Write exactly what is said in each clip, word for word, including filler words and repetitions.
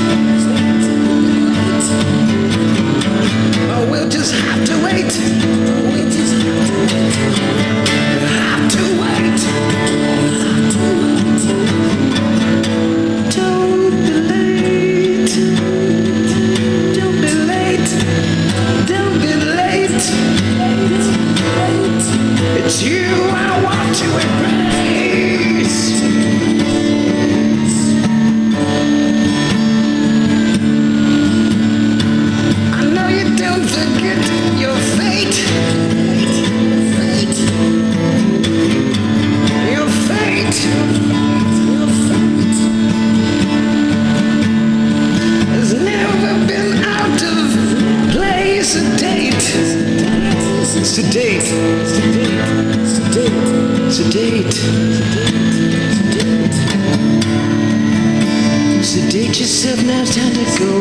Oh, we'll just have to wait. We'll just have to wait. Have to wait. Have to wait. Don't be late. Don't be late. Don't be late. It's you I want to embrace. I know you don't forget your fate. Fate. Your fate. Your fate has never been out of place. Sedate. Sedate. Sedate. Sedate. Sedate yourself, now it's time to go.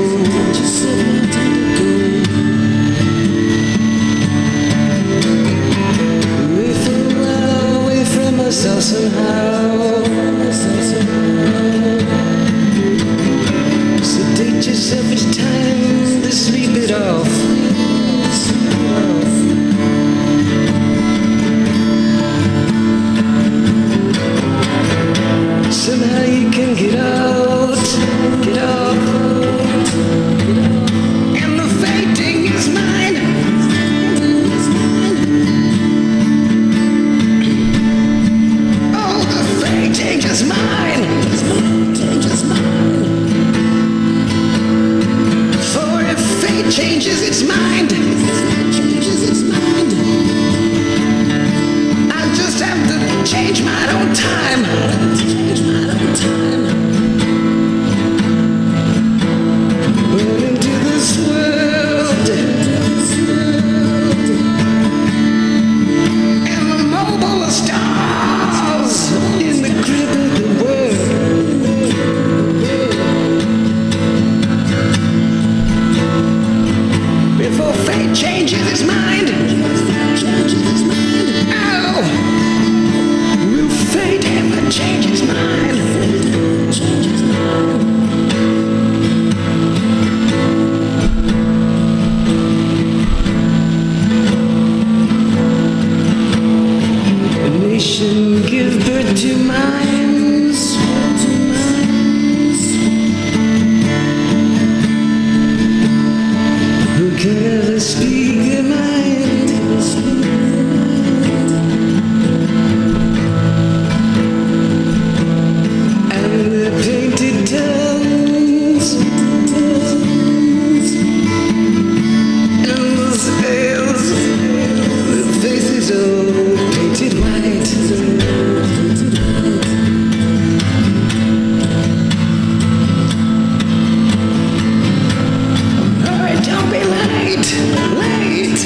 Away from, away from us all somehow. Sedate yourself, it's time to sleep it off. Somehow you can get out, get up, and the fating is mine. Oh, the fating is mine. For if fate changes its mind, I just have to change my own time. Burn into this world, and the mobile stars in the grip of the world. Before fate changes its mind, oh, will fate ever change its mind? A nation give birth to minds, who can never speak their mind. And their painted tongues, and the scales, the faces all painted white. Hurry, don't be late, late,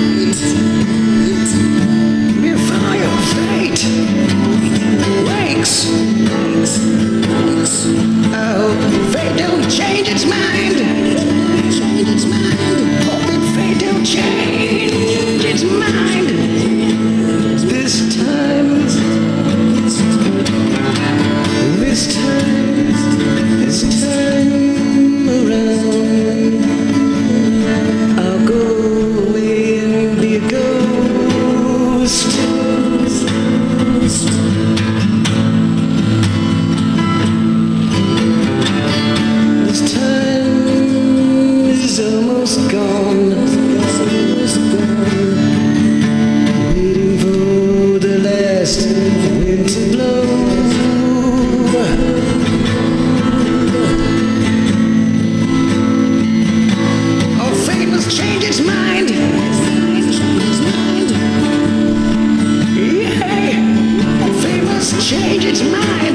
before your fate wakes. Oh, fate don't change its mind. Oh, that fate don't change its mind. This time, this time, this time around, I'll go away and be a ghost. This time is almost gone. Waiting for the last wind to blow. Oh, fate must change its mind. Yeah, fate must change its mind.